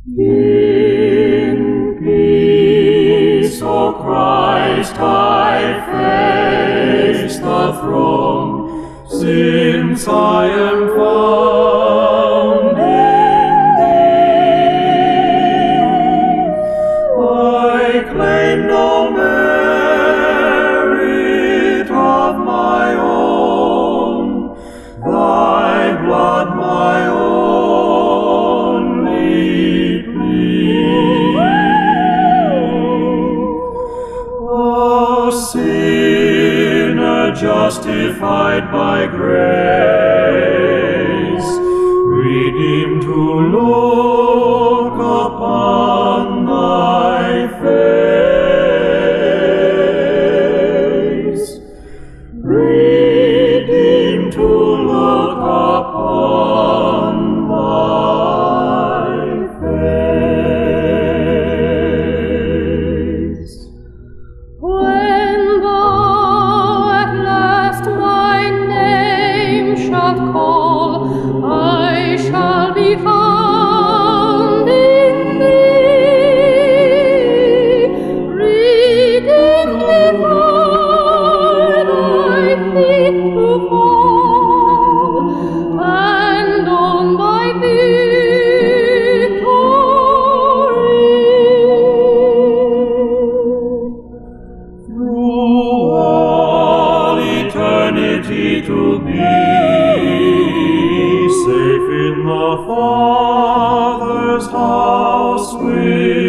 In peace, O Christ, I face the throne, since I am found in Thee. I claim no merit of my own, Thy blood my only plea. A sinner justified by grace, redeemed to look upon Thy face, redeemed to look upon Thy face. When Thou at last my name shalt call, I shall be found in Thee, redeemed before Thy feet to fall, and on Thy victory. Through all eternity to be safe in the Father's house with